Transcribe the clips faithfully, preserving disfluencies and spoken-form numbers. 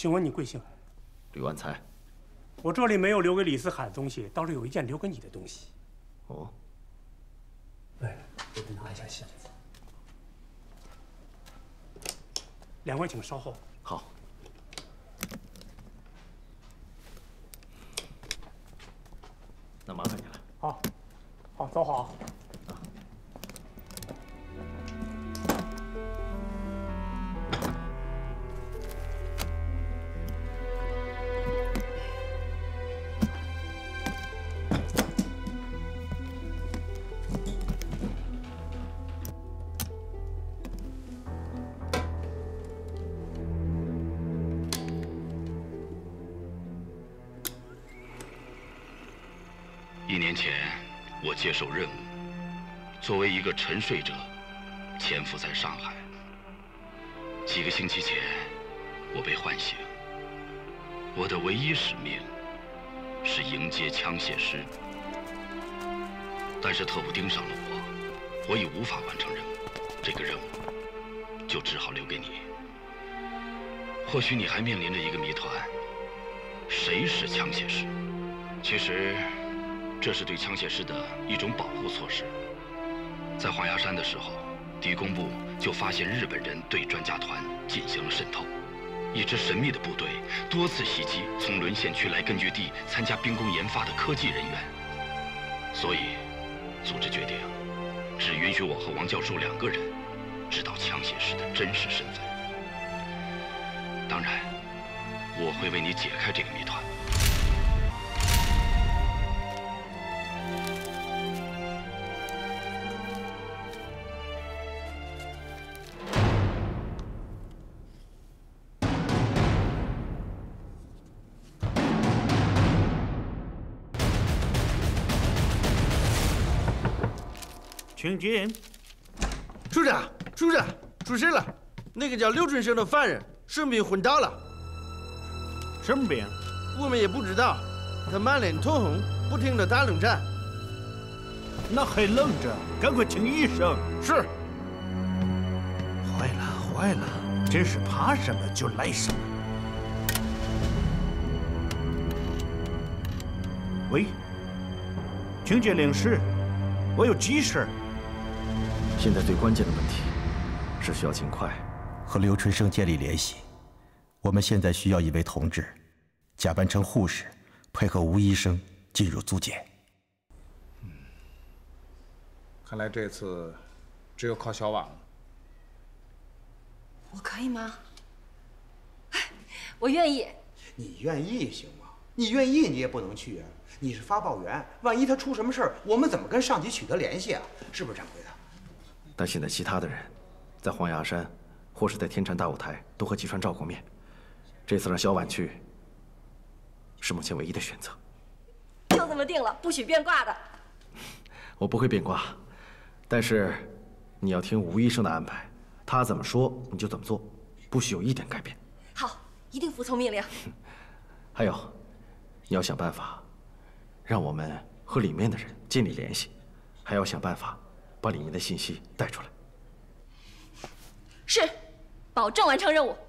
请问你贵姓？ 吕万才。 我这里没有留给李四海的东西，倒是有一件留给你的东西。 哦。 哎，我得拿一下信。两位请稍后。 好。那麻烦你了。 好，好，走好。 一年前，我接受任务，作为一个沉睡者，潜伏在上海。几个星期前，我被唤醒。我的唯一使命是迎接枪械师，但是特务盯上了我，我已无法完成任务。这个任务就只好留给你。或许你还面临着一个谜团：谁是枪械师？其实。 这是对枪械师的一种保护措施。在黄崖山的时候，敌工部就发现日本人对专家团进行了渗透，一支神秘的部队多次袭击从沦陷区来根据地参加兵工研发的科技人员。所以，组织决定只允许我和王教授两个人知道枪械师的真实身份。当然，我会为你解开这个谜团。 请进。 处长，处长，出事了！那个叫刘春生的犯人生病昏倒了。 什么病？ 我们也不知道。他满脸通红，不停地打冷战。 那还愣着？赶快请医生。 是。 坏了，坏了！真是怕什么就来什么。喂，请接领事，我有急事。 现在最关键的问题是需要尽快和刘春生建立联系。我们现在需要一位同志，假扮成护士，配合吴医生进入租界。 嗯，看来这次只有靠小婉了。 我可以吗？我愿意。 你愿意行吗？你愿意你也不能去啊！你是发报员，万一他出什么事儿，我们怎么跟上级取得联系啊？是不是掌柜的？ 但现在其他的人，在黄崖山，或是在天蟾大舞台，都和季川照过面。这次让小婉去，是目前唯一的选择。 就这么定了，不许变卦的。 我不会变卦，但是你要听吴医生的安排，他怎么说你就怎么做，不许有一点改变。 好，一定服从命令。 还有，你要想办法，让我们和里面的人建立联系，还要想办法。 把里面的信息带出来。 是，保证完成任务。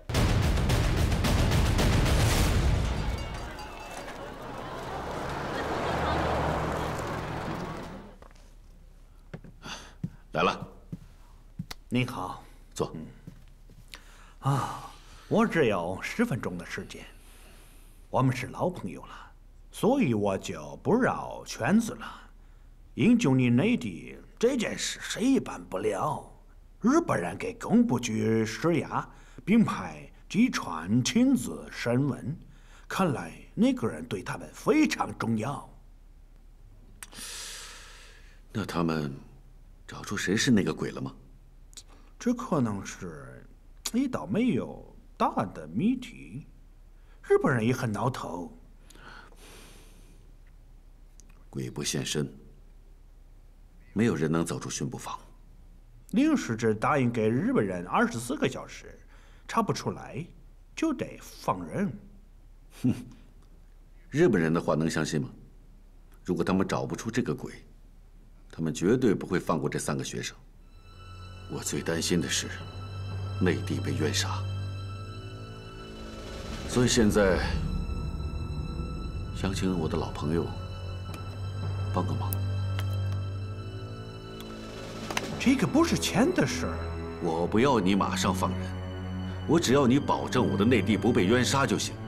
来了。 您好， 坐。 嗯。啊，我只有十分钟的时间。我们是老朋友了，所以我就不绕圈子了。营救你内地。 这件事谁也办不了，日本人给工部局施压，并派季川亲自审问，看来那个人对他们非常重要。 那他们找出谁是那个鬼了吗？ 这可能是一道没有答案的谜题，日本人也很挠头。 鬼不现身。 没有人能走出巡捕房。 领事只答应给日本人二十四个小时，查不出来就得放人。 哼，日本人的话能相信吗？如果他们找不出这个鬼，他们绝对不会放过这三个学生。我最担心的是内地被冤杀。 所以现在想请我的老朋友帮个忙。 这个不是钱的事儿。 我不要你马上放人，我只要你保证我的内弟不被冤杀就行。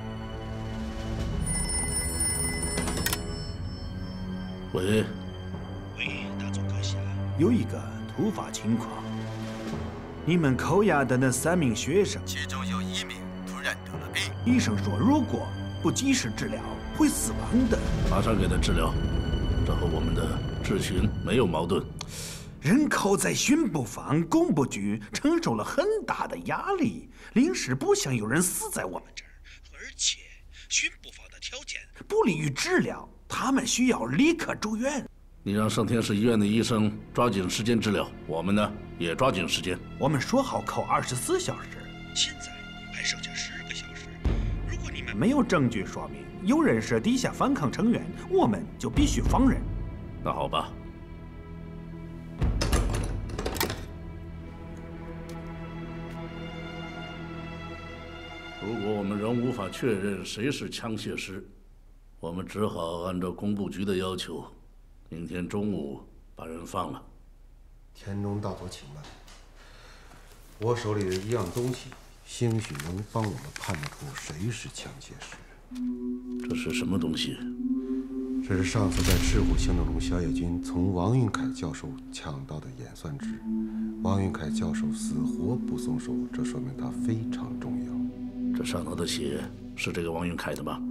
喂， 喂，大总阁下，有一个突发情况，你们扣押的那三名学生， 其中有一名突然得了病， 医生说如果不及时治疗会死亡的。 马上给他治疗，这和我们的治群没有矛盾。 人口在巡捕房、工部局承受了很大的压力，临时不想有人死在我们这儿，而且巡捕房的条件不利于治疗，他们需要立刻住院。 你让盛天市医院的医生抓紧时间治疗，我们呢也抓紧时间。 我们说好扣二十四小时，现在还剩下十个小时。如果你们没有证据说明有人是地下反抗成员，我们就必须放人。 那好吧。如果我们仍无法确认谁是枪械师，我们只好按照工部局的要求，明天中午把人放了。 田中大佐，请慢。我手里的一样东西，兴许能帮我们判断出谁是枪械师。 这是什么东西？ 这是上次在赤虎行动中，小野军从王运凯教授抢到的演算纸。王运凯教授死活不松手，这说明他非常重要。 这上头的血是这个王运凯的吗？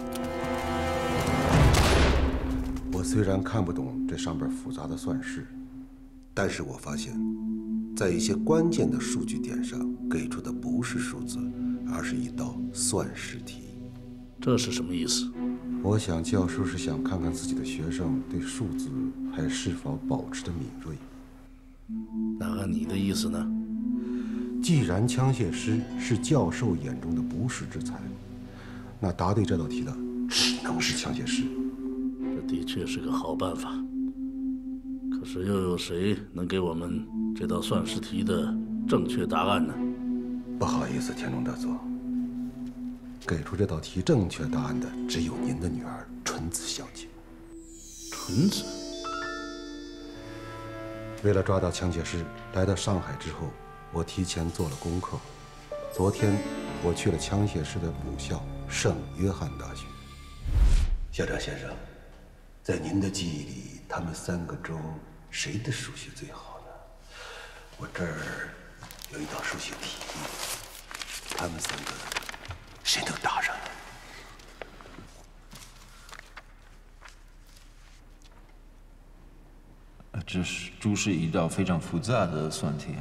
我虽然看不懂这上边复杂的算式，但是我发现，在一些关键的数据点上给出的不是数字，而是一道算式题。 这是什么意思？ 我想教授是想看看自己的学生对数字还是否保持着敏锐。 那按你的意思呢？ 既然枪械师是教授眼中的不世之才，那答对这道题的只能是枪械师。 这的确是个好办法。可是又有谁能给我们这道算式题的正确答案呢？ 不好意思，田中大佐，给出这道题正确答案的只有您的女儿纯子小姐。 纯子。 为了抓到枪械师，来到上海之后，我提前做了功课。昨天我去了枪械师的母校圣约翰大学。校长先生，在您的记忆里，他们三个中谁的数学最好呢？我这儿有一道数学题，他们三个谁能答上呢？ 这是这是一道非常复杂的算题。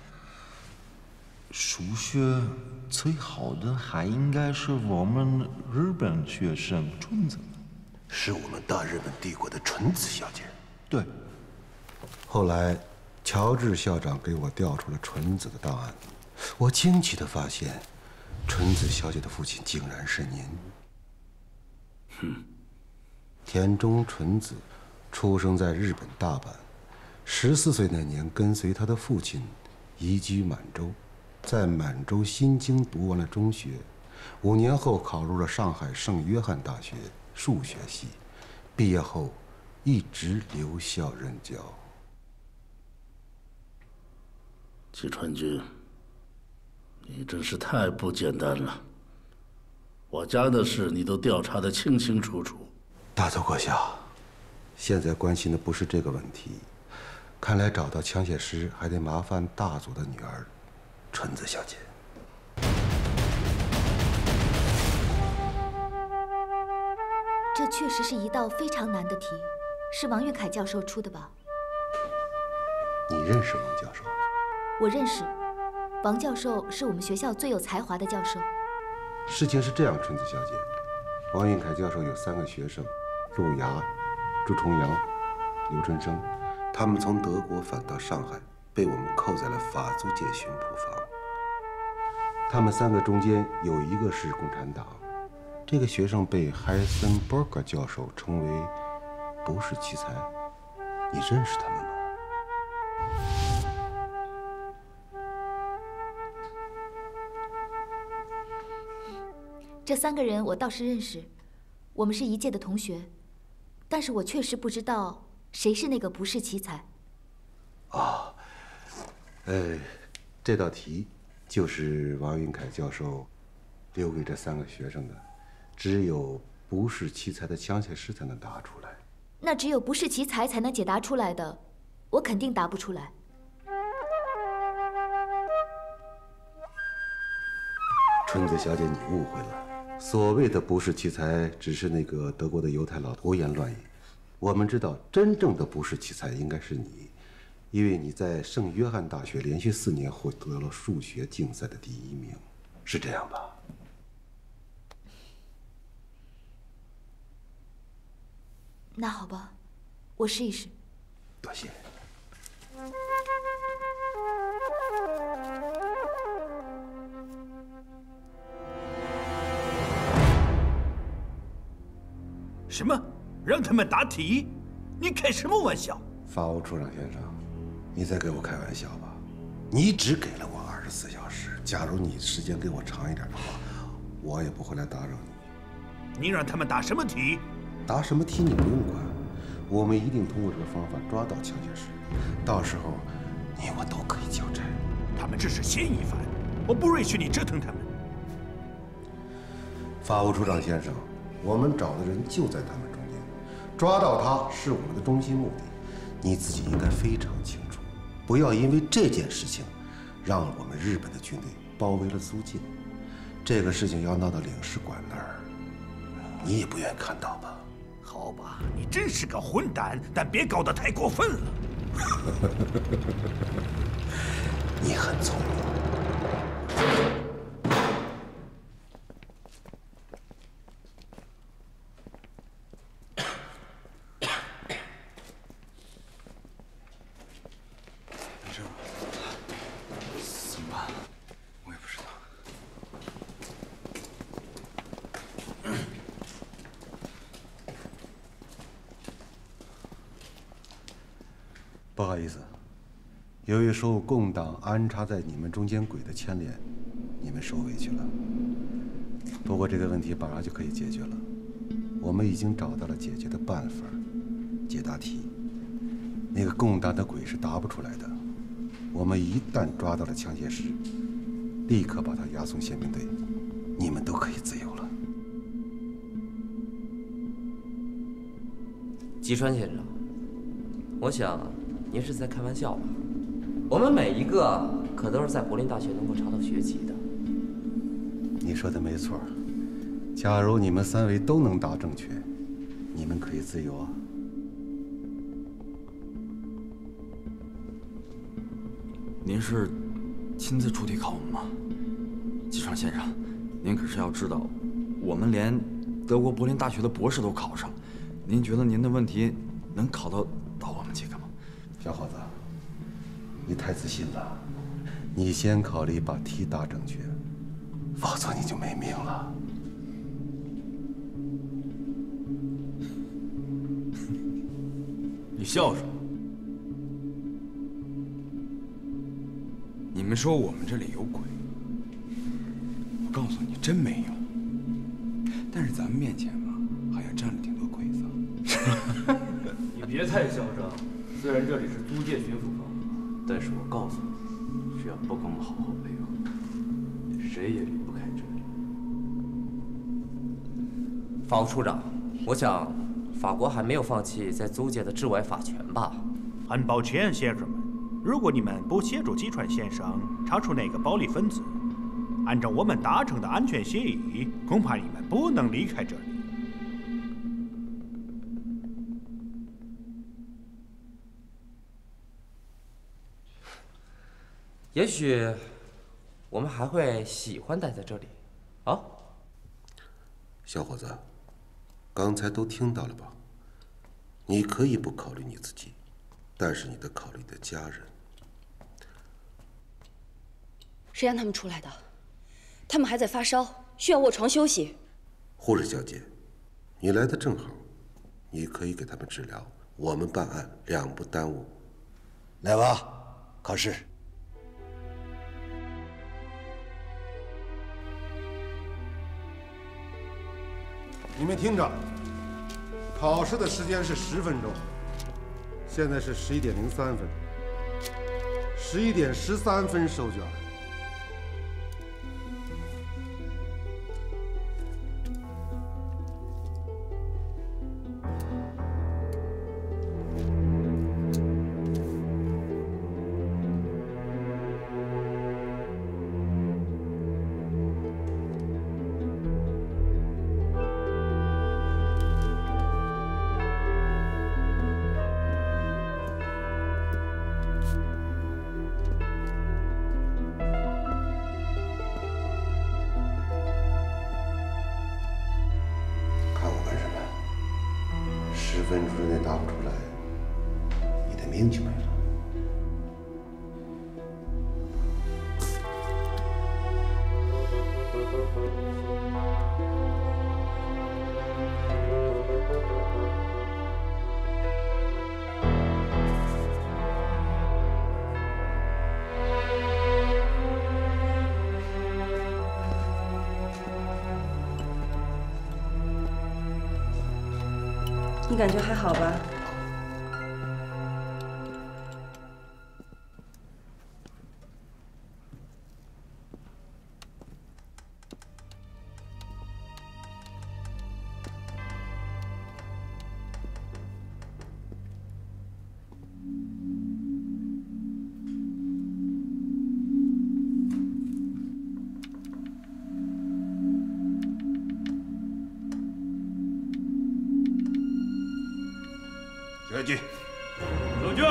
数学最好的还应该是我们日本学生纯子， 是我们大日本帝国的纯子小姐。 对。 后来，乔治校长给我调出了纯子的档案，我惊奇地发现，纯子小姐的父亲竟然是您。 哼， 田中纯子出生在日本大阪。十四岁那年，跟随他的父亲移居满洲，在满洲新京读完了中学，五年后考入了上海圣约翰大学数学系，毕业后一直留校任教。 季川君，你真是太不简单了。我家的事你都调查得清清楚楚。 大佐阁下，现在关心的不是这个问题。看来找到枪械师还得麻烦大佐的女儿，纯子小姐。 这确实是一道非常难的题，是王玉凯教授出的吧？ 你认识王教授？ 我认识，王教授是我们学校最有才华的教授。 事情是这样，纯子小姐，王玉凯教授有三个学生，陆芽、朱重阳、刘春生。他们从德国返到上海，被我们扣在了法租界巡捕房。他们三个中间有一个是共产党。这个学生被海森伯格教授称为不是奇才。你认识他们吗？ 这三个人我倒是认识，我们是一届的同学，但是我确实不知道谁是那个不是奇才。 哦，呃，这道题就是王云凯教授留给这三个学生的，只有不是奇才的枪械师才能答出来。 那只有不是奇才才能解答出来的，我肯定答不出来。 春子小姐，你误会了。所谓的不是奇才，只是那个德国的犹太佬胡言乱语。我们知道，真正的不是奇才应该是你，因为你在圣约翰大学连续四年获得了数学竞赛的第一名，是这样吧？ 那好吧，我试一试。 多谢。 什么？让他们答题？你开什么玩笑？ 法务处长先生，你在给我开玩笑吧？你只给了我二十四小时，假如你时间给我长一点的话，我也不会来打扰你。 你让他们答什么题？ 答什么题你不用管，我们一定通过这个方法抓到枪械师，到时候你我都可以交差。 他们只是嫌疑犯，我不允许你折腾他们。 法务处长先生，我们找的人就在他们中间，抓到他是我们的中心目的，你自己应该非常清楚，不要因为这件事情，让我们日本的军队包围了租界。这个事情要闹到领事馆那儿，你也不愿意看到吧？ 好吧，你真是个混蛋，但别搞得太过分了。 你很聪明。不好意思，由于受共党安插在你们中间轨的牵连，你们受委屈了。不过这个问题马上就可以解决了，我们已经找到了解决的办法。解答题，那个共党的鬼是答不出来的。我们一旦抓到了枪械师，立刻把他押送宪兵队，你们都可以自由了。 吉川先生，我想您是在开玩笑吧？我们每一个可都是在柏林大学能够查到学籍的。 你说的没错，假如你们三位都能答正确，你们可以自由啊。 您是亲自出题考我们吗？吉川先生，您可是要知道，我们连德国柏林大学的博士都考上，您觉得您的问题能考到到我们几个吗？ 小伙子，你太自信了，你先考虑把题答正确，否则你就没命了。 你笑什么？你们说我们这里有鬼，我告诉你，真没有。但是咱们面前吧，好像站了挺多鬼子。 你别太嚣张，虽然这里是租界巡抚房，但是我告诉你，只要不跟我们好好配合，谁也离不开这里。 法务处长，我想法国还没有放弃在租界的治外法权吧？ 很抱歉，先生们，如果你们不协助吉川先生查出那个暴力分子，按照我们达成的安全协议，恐怕你们不能离开这里。 也许我们还会喜欢待在这里，啊？ 小伙子，刚才都听到了吧？你可以不考虑你自己，但是你得考虑你的家人。 谁让他们出来的？他们还在发烧，需要卧床休息。 护士小姐，你来的正好，你可以给他们治疗，我们办案两不耽误。来吧，考试。 你们听着，考试的时间是十分钟，现在是十一点零三分，十一点十三分收卷。十分钟之内答不出来，你的命就没了。 你感觉还好吧？ 学军， 走军。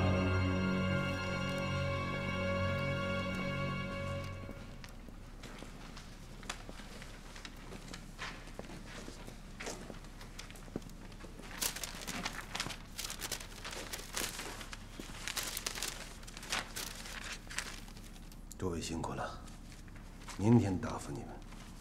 诸位辛苦了，明天答复你们。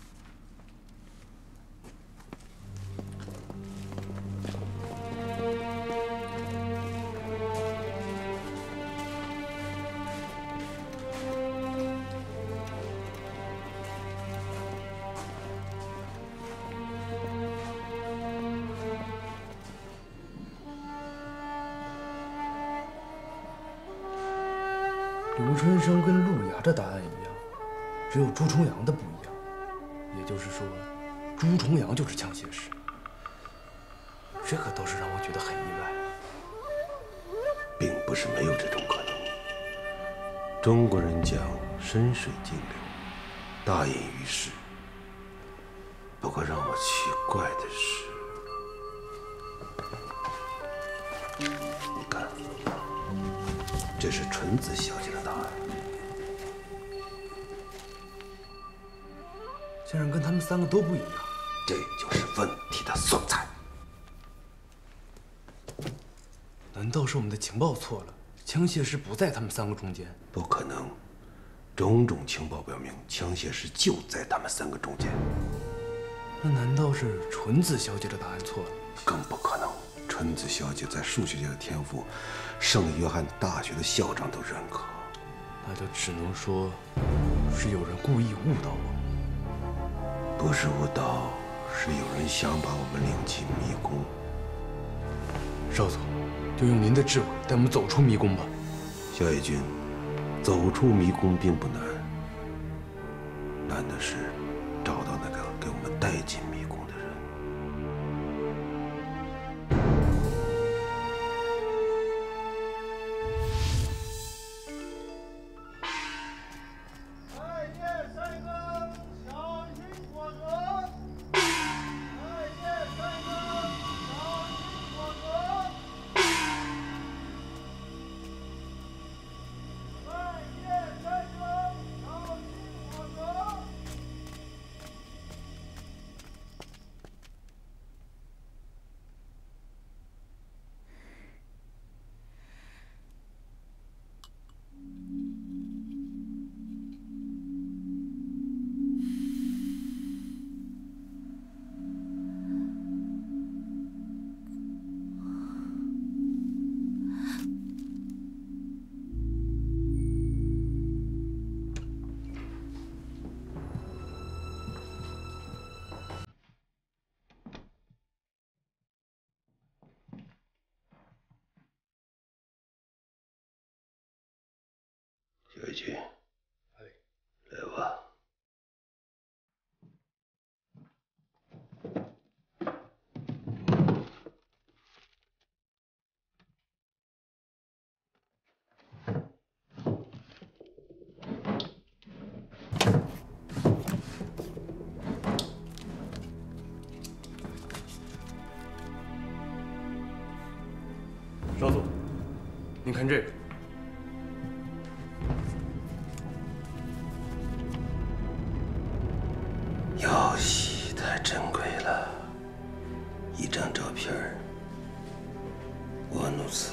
刘春生跟陆雅的答案一样，只有朱重阳的不一样。也就是说，朱重阳就是枪械师。这可倒是让我觉得很意外。 并不是没有这种可能。中国人讲深水静流，大隐于市。不过让我奇怪的是，你看，这是纯子小姐的答案。 竟然跟他们三个都不一样， 这就是问题的所在。 难道是我们的情报错了？枪械师不在他们三个中间？ 不可能，种种情报表明，枪械师就在他们三个中间。 那难道是纯子小姐的答案错了？ 更不可能，纯子小姐在数学界的天赋，圣约翰大学的校长都认可。 那就只能说，是有人故意误导我。 不是误导，是有人想把我们领进迷宫。 少佐，就用您的智慧带我们走出迷宫吧。 萧野君，走出迷宫并不难，难的是找到那个给我们带进迷宫的人。 回去。来吧。 少佐，您看这个。 哟西，太珍贵了，一张照片儿。沃努斯，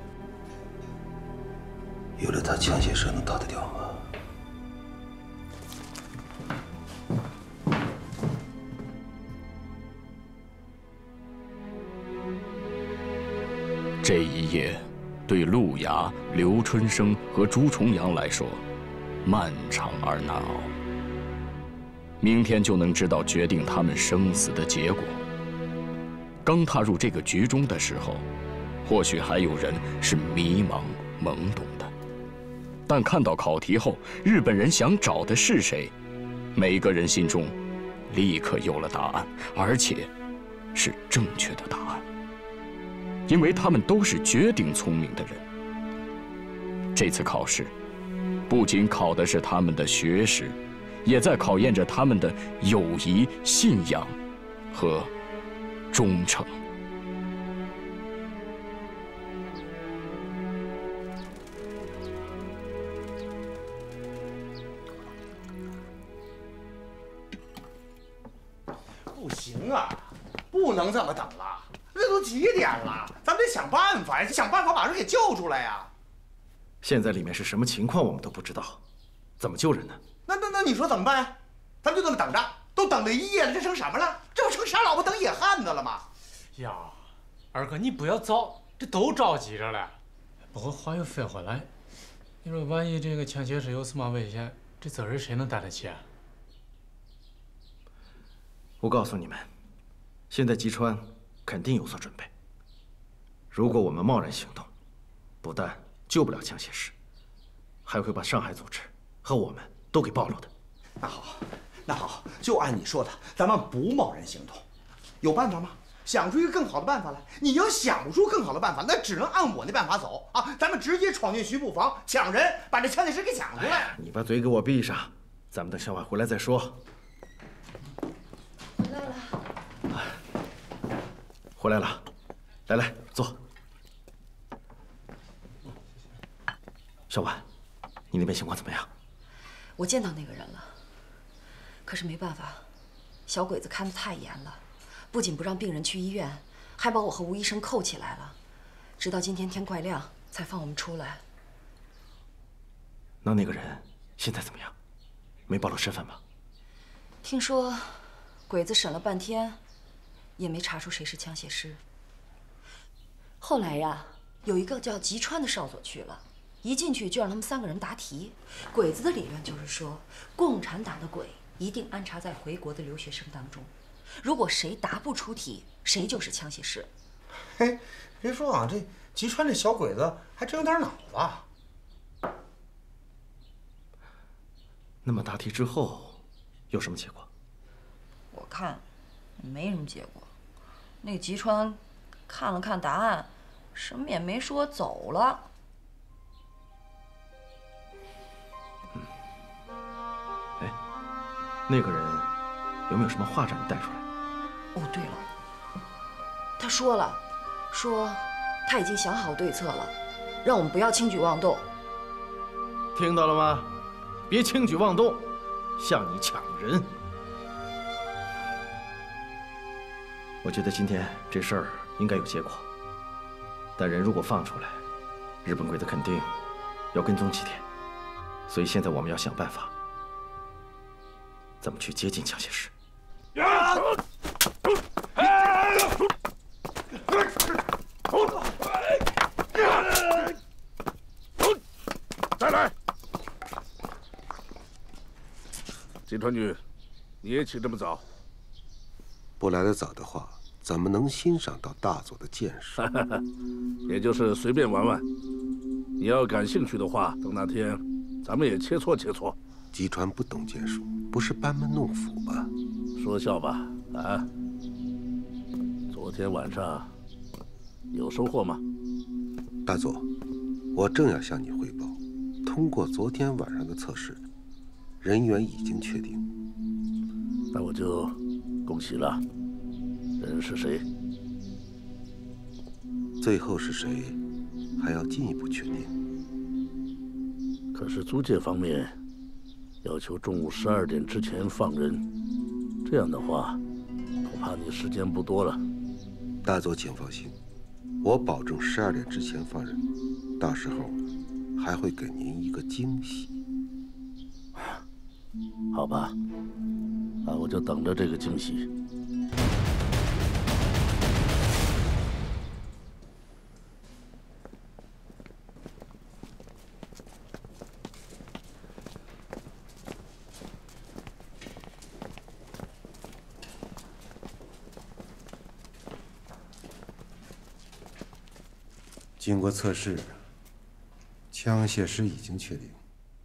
有了他，枪械社能逃得掉吗？ 这一夜，对陆崖、刘春生和朱重阳来说，漫长而难熬。明天就能知道决定他们生死的结果。刚踏入这个局中的时候，或许还有人是迷茫懵懂的，但看到考题后，日本人想找的是谁，每个人心中立刻有了答案，而且是正确的答案。 因为他们都是绝顶聪明的人。这次考试，不仅考的是他们的学识，也在考验着他们的友谊、信仰和忠诚。 不行啊，不能这么等了。 这都几点了？咱们得想办法呀，想办法把人给救出来呀！ 现在里面是什么情况，我们都不知道，怎么救人呢？ 那那那你说怎么办呀？咱们就这么等着，都等了一夜了，这成什么了？这不成傻老婆等野汉子了吗？ 呀，二哥你不要着，这都着急着了。不过话又反回来，你说万一这个枪械师有什么危险，这责任谁能担得起啊？ 我告诉你们，现在吉川 肯定有所准备。如果我们贸然行动，不但救不了枪械师，还会把上海组织和我们都给暴露的。 那好，那好，就按你说的，咱们不贸然行动。有办法吗？想出一个更好的办法来。你要想不出更好的办法，那只能按我那办法走啊！咱们直接闯进徐步房，抢人，把这枪械师给抢出来。 哎、你把嘴给我闭上，咱们等小婉回来再说。 回来了。 回来了，来来坐。小婉，你那边情况怎么样？ 我见到那个人了，可是没办法，小鬼子看得太严了，不仅不让病人去医院，还把我和吴医生扣起来了，直到今天天快亮才放我们出来。 那那个人现在怎么样？没暴露身份吧？ 听说，鬼子审了半天。 也没查出谁是枪械师。后来呀，有一个叫吉川的少佐去了，一进去就让他们三个人答题。鬼子的理论就是说，共产党的鬼一定安插在回国的留学生当中，如果谁答不出题，谁就是枪械师。 嘿，别说啊，这吉川这小鬼子还真有点脑子。 那么答题之后有什么结果？ 我看没什么结果。 那个吉川看了看答案，什么也没说，走了。 嗯，哎，那个人有没有什么话让你带出来？ 哦，对了，他说了，说他已经想好对策了，让我们不要轻举妄动。 听到了吗？别轻举妄动，向你抢人。 我觉得今天这事儿应该有结果，但人如果放出来，日本鬼子肯定要跟踪几天，所以现在我们要想办法，怎么去接近枪械师。 再来，金川君，你也起这么早？ 不来得早的话，怎么能欣赏到大佐的见识？ 也就是随便玩玩。你要感兴趣的话，等那天咱们也切磋切磋。 吉川不懂剑术，不是班门弄斧吧？ 说笑吧，啊！昨天晚上有收获吗？ 大佐，我正要向你汇报，通过昨天晚上的测试，人员已经确定。 那我就恭喜了。人是谁？ 最后是谁，还要进一步确定。 可是租界方面要求中午十二点之前放人，这样的话，恐怕你时间不多了。 大佐请放心，我保证十二点之前放人，到时候还会给您一个惊喜。 好吧，那我就等着这个惊喜。 经过测试，枪械师已经确定，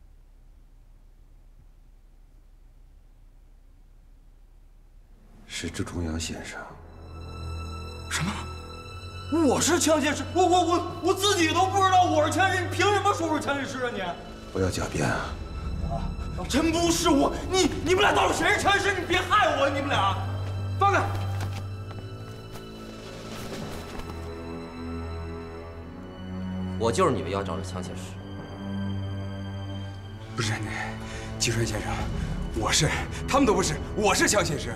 是朱重阳先生。 什么？我是枪械师？我我我我自己都不知道我是枪械师，你凭什么说我是枪械师啊你？ 不要狡辩啊！ 我真不是我，你你们俩到底谁是枪械师？你别害我，你们俩，放开！ 我就是你们要找的枪械师。 不是那吉川先生，我是，他们都不是，我是枪械师。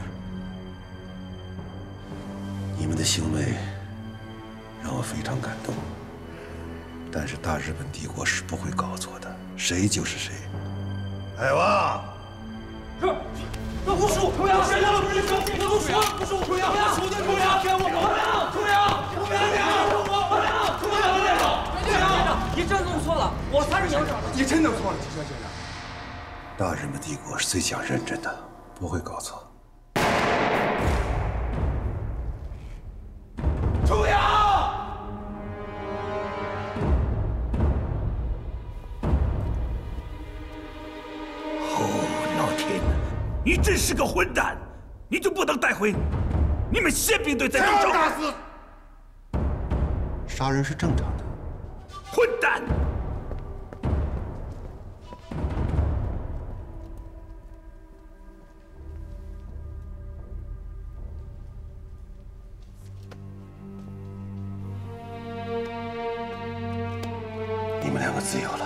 你们的行为让我非常感动，但是大日本帝国是不会搞错的，谁就是谁。海王， 是，那不是我重阳，谁让不是我？我都说了不是我重阳，我求求重阳给我重阳，重阳，重阳，重阳，重阳，重阳。 你真弄错了，我才是营长。 你真弄错了，吉川先生。 大日本帝国是最讲认真的，不会搞错。 重阳！ 哦，老天，你真是个混蛋！你就不能带回你们宪兵队在郑州？ 打死！杀人是正常的。 混蛋！ 你们两个自由了。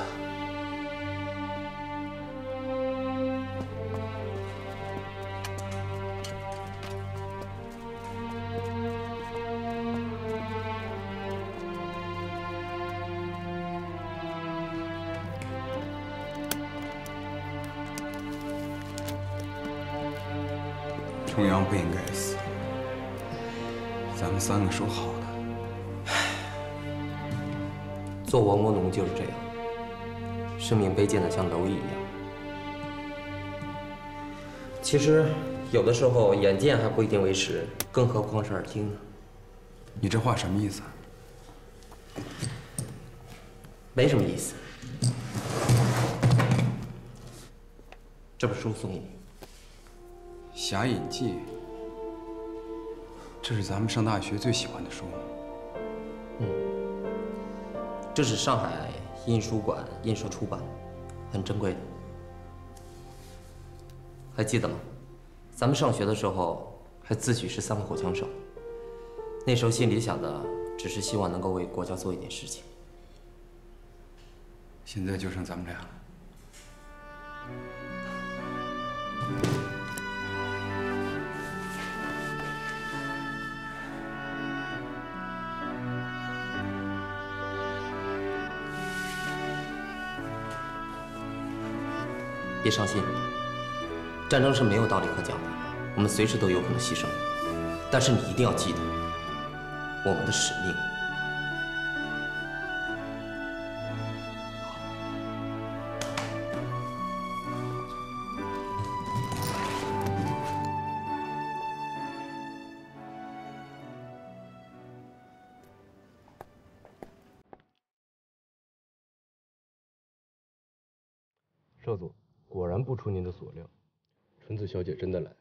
重阳不应该死，咱们三个说好的。 做亡国奴就是这样，生命卑贱的像蝼蚁一样。其实有的时候眼见还不一定为实，更何况是耳听呢？ 你这话什么意思？ 没什么意思。这本书送给你。 《侠隐记》，这是咱们上大学最喜欢的书。 嗯，这是上海印书馆印刷出版，很珍贵的。还记得吗？咱们上学的时候还自诩是三个火枪手，那时候心里想的只是希望能够为国家做一点事情。 现在就剩咱们俩了。 别伤心，战争是没有道理可讲的，我们随时都有可能牺牲。但是你一定要记得，我们的使命。 少佐，果然不出您的所料，纯子小姐真的来。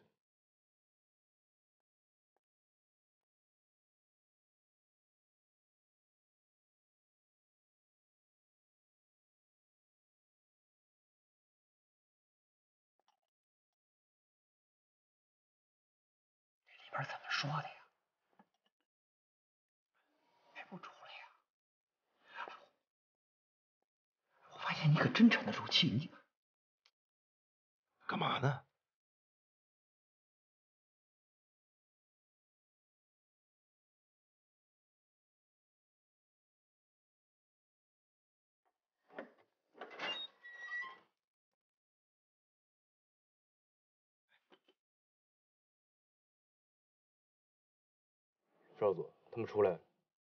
里边怎么说的呀？还不出来呀？我发现你可真沉得住气，你干嘛呢？ 少佐，他们出来了。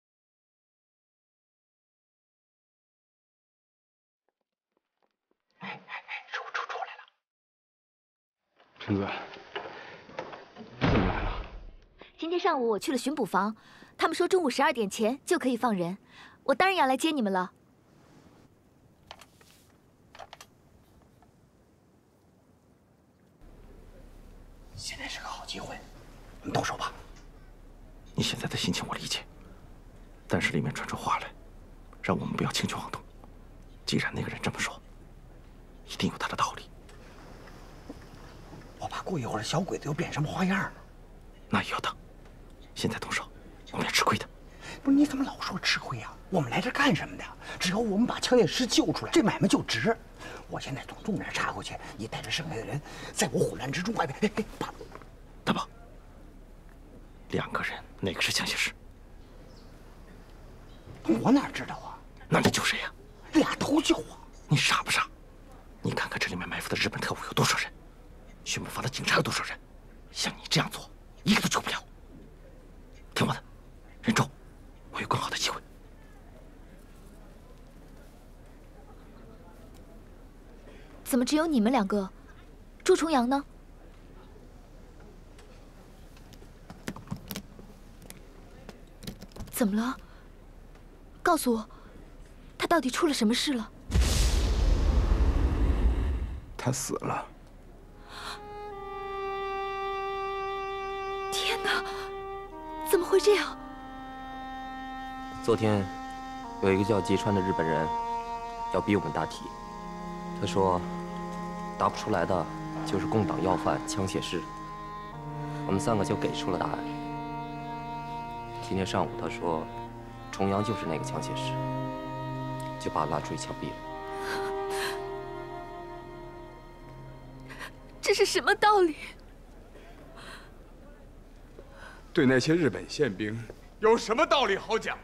哎哎哎，出出出来了！ 陈子，你怎么来了？ 今天上午我去了巡捕房，他们说中午十二点前就可以放人，我当然要来接你们了。 现在是个好机会，我们动手吧。 你现在的心情我理解，但是里面传出话来，让我们不要轻举妄动。既然那个人这么说，一定有他的道理。 我怕过一会儿小鬼子又变什么花样。 那也要等，现在动手，我们要吃亏的。 不是你怎么老说吃亏呀？我们来这干什么的？只要我们把枪械师救出来，这买卖就值。我现在从东边插过去，你带着剩下的人，在我混乱之中，哎哎哎，把大宝，两个人，哪个是枪械师？ 我哪知道啊？ 那你救谁呀？ 俩都救啊！ 你傻不傻？你看看这里面埋伏的日本特务有多少人，巡捕房的警察有多少人，像你这样做，一个都救不了。听我的，忍住，我有更好的机会。 怎么只有你们两个？朱重阳呢？怎么了？告诉我，他到底出了什么事了？ 他死了。 天哪！怎么会这样？ 昨天有一个叫吉川的日本人要逼我们大体，他说答不出来的就是共党要犯枪械师，我们三个就给出了答案。今天上午他说重阳就是那个枪械师，就把他拉出去枪毙了。 这是什么道理？ 对那些日本宪兵有什么道理好讲？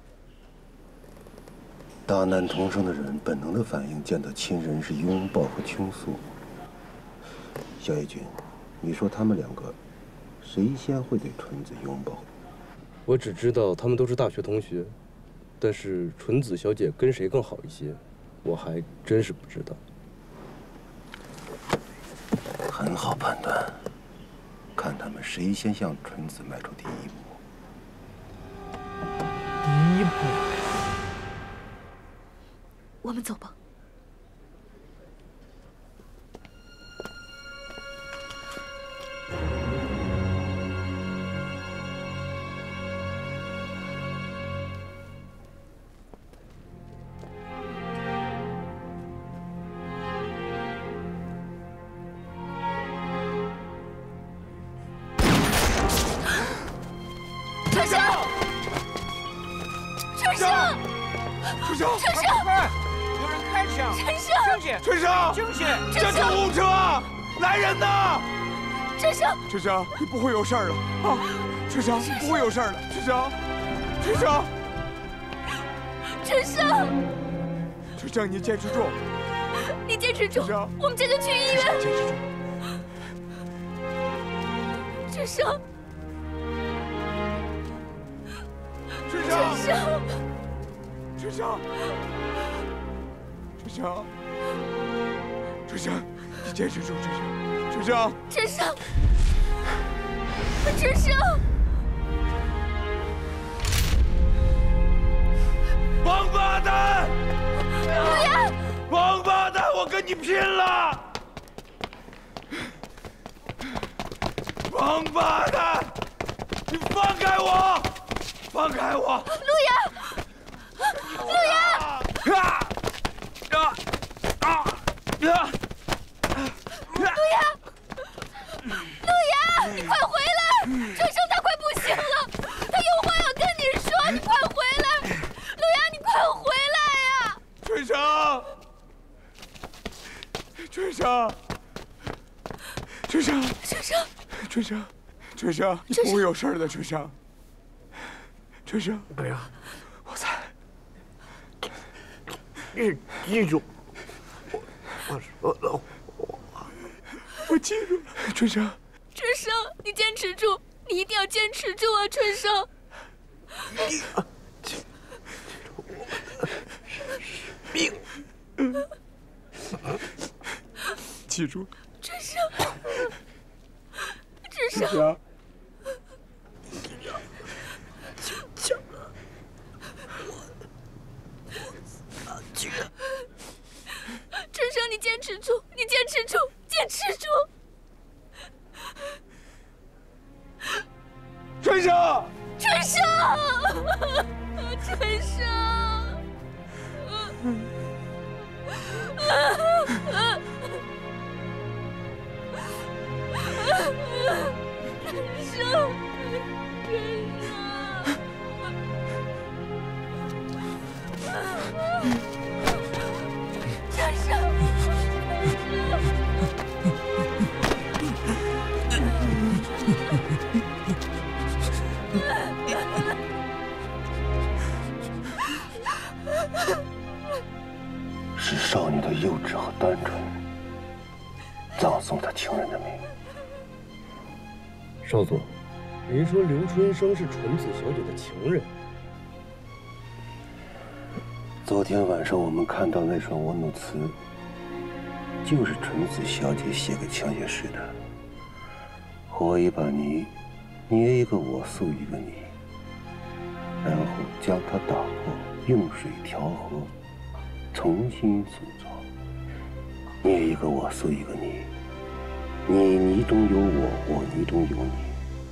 大难同生的人本能的反应，见到亲人是拥抱和倾诉。小野君，你说他们两个，谁先会对纯子拥抱？ 我只知道他们都是大学同学，但是纯子小姐跟谁更好一些，我还真是不知道。 很好判断，看他们谁先向纯子迈出第一步。 第一步。 我们走吧。 春生，春生，春生，春生，快！有人开枪！ 春生， 清醒！春生，清醒！叫救护车！来人呐！ 春生， 春生，你不会有事儿了啊！春生，不会有事儿了。春生，春生， 春生， 春生，你坚持住！ 你坚持住！我们这就去医院。 坚持住！ 春生。 春生，春生，春生，春生，你坚持住，春生，春生， 春生，春生， 王八蛋！ 陆岩， 王八蛋！我我跟你拼了！王八蛋！你放开我！放开我！ 陆阳，陆阳！ 啊！啊！啊！啊！ 陆阳，陆阳，你快回来！春生他快不行了，他有话要跟你说，你快回来！陆阳，你快回来呀！ 春生，春生，春生， 春生， 春生，春生，你不会有事的，春生。春生， 没有， 我在。 你记住，我我说了，我我记住了，春生。 春生，你坚持住，你一定要坚持住啊，春生。 你啊，记住我的命。 记住。 春生，春生。 春讲了， 春生，你坚持住，你坚持住，坚持住。 春生， 春生，春生，春生。春生， 是少女的幼稚和单纯，葬送她情人的命。 少佐，您说刘春生是纯子小姐的情人？ 昨天晚上我们看到那首婀娜词，就是纯子小姐写给枪械师的。和一把泥，捏一个我，塑一个你，然后将它打破，用水调和，重新塑造。捏一个我，塑一个你，你泥中有我，我泥中有你。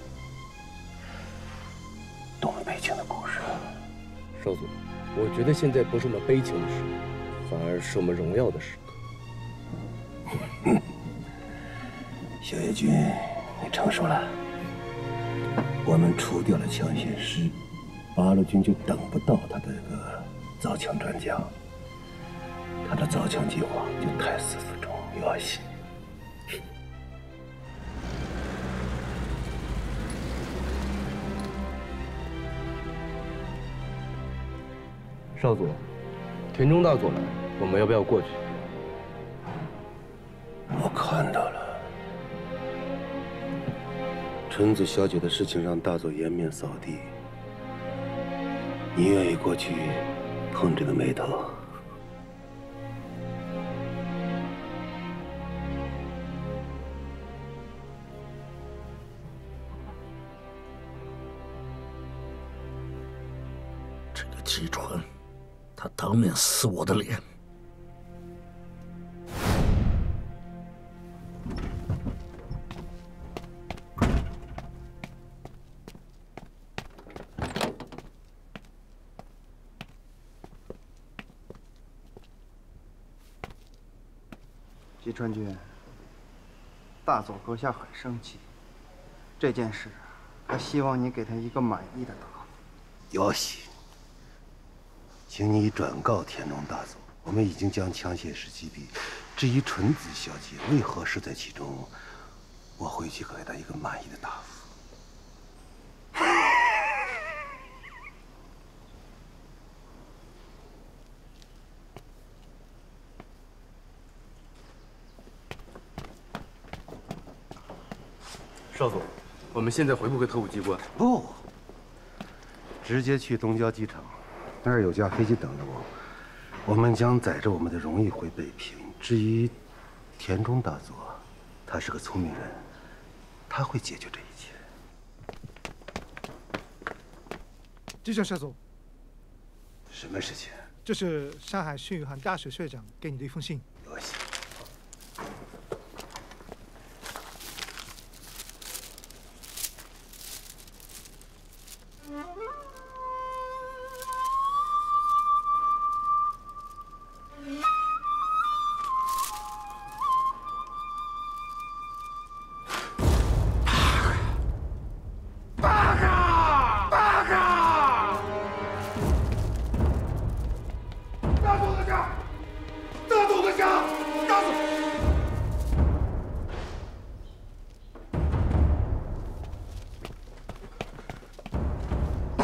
多么悲情的故事啊！ 少佐，我觉得现在不是我们悲情的时刻，反而是我们荣耀的时刻。 小野君，你成熟了。我们除掉了枪械师，八路军就等不到他的这个造枪专家，他的造枪计划就胎死腹中，有戏。 少佐，田中大佐来，我们要不要过去？ 我看到了，纯子小姐的事情让大佐颜面扫地。你愿意过去碰这个眉头？ 这个姬川，他当面撕我的脸。 吉川君，大佐阁下很生气，这件事，他希望你给他一个满意的答复。 有喜，请你转告田中大佐，我们已经将枪械师击毙。至于纯子小姐为何是在其中，我会去给她一个满意的答复。 少佐，我们现在回不回特务机关？ 不，直接去东郊机场，那儿有架飞机等着我。我们将载着我们的荣誉回北平。至于田中大佐，他是个聪明人，他会解决这一切。 机长少佐， 什么事情？ 这是上海训宇航大学学长给你的一封信。 有请。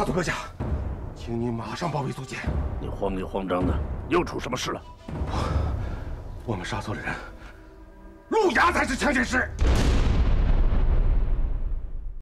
佐阁下，请你马上报备足见。 你慌里慌张的，又出什么事了？ 我们杀错了人，陆衙才是枪械师。